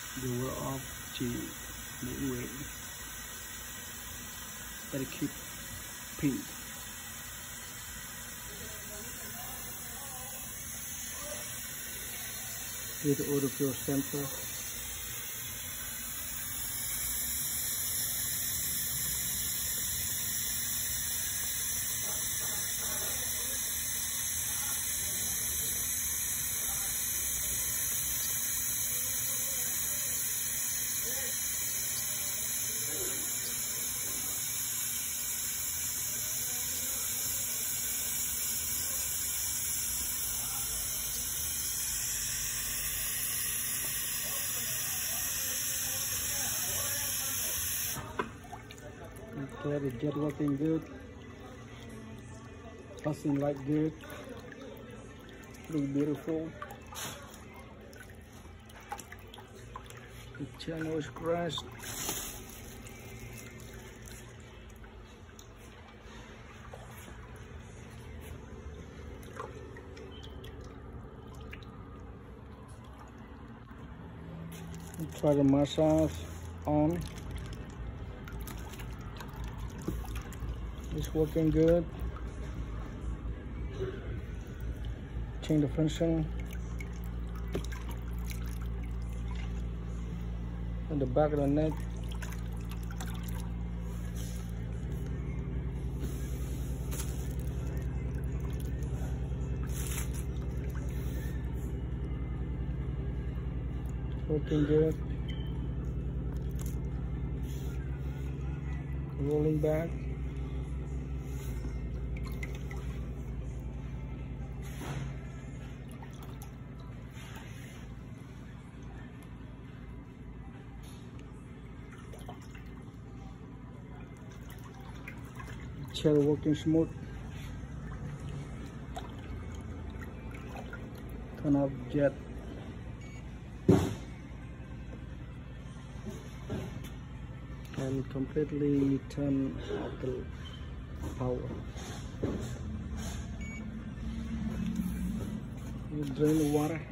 đưa off chị Mỹ Nguyễn Pedicure Pink. Here the order for your center. Okay, the jet working good, passing light good, look beautiful. The channel is crashed. Try the massage on. It's working good. Change the function. On the back of the neck. Working good. Rolling back. Chair working smooth. Turn off jet. And completely turn off the power. You drain the water.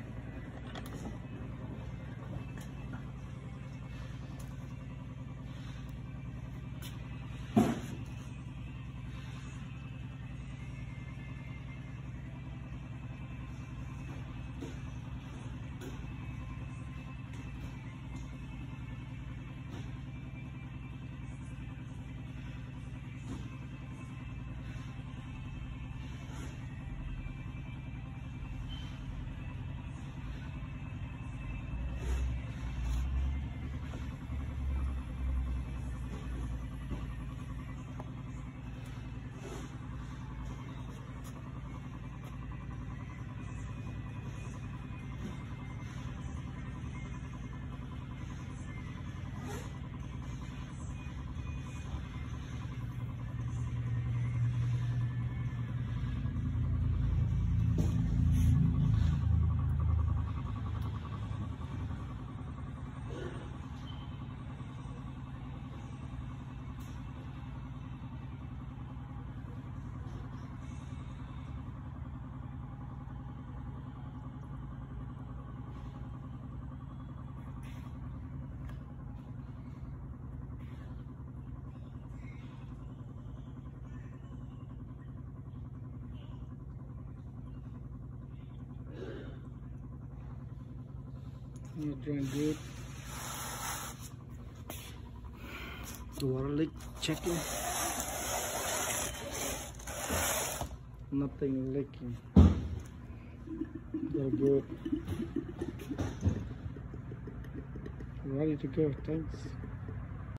You're doing good. The water leak checking. Nothing leaking. They're good. Ready to go. Thanks.